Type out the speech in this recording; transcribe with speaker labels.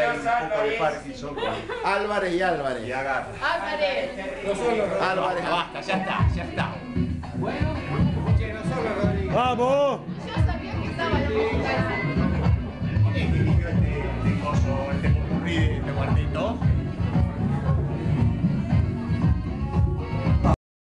Speaker 1: un poco de Parkinson.
Speaker 2: Álvarez y Álvarez.
Speaker 1: Y agarra.
Speaker 3: Álvarez.
Speaker 2: Álvarez.
Speaker 4: Basta, ya está, ya está.
Speaker 5: Bueno, che, no solo Rodríguez.
Speaker 6: ¡Vamos!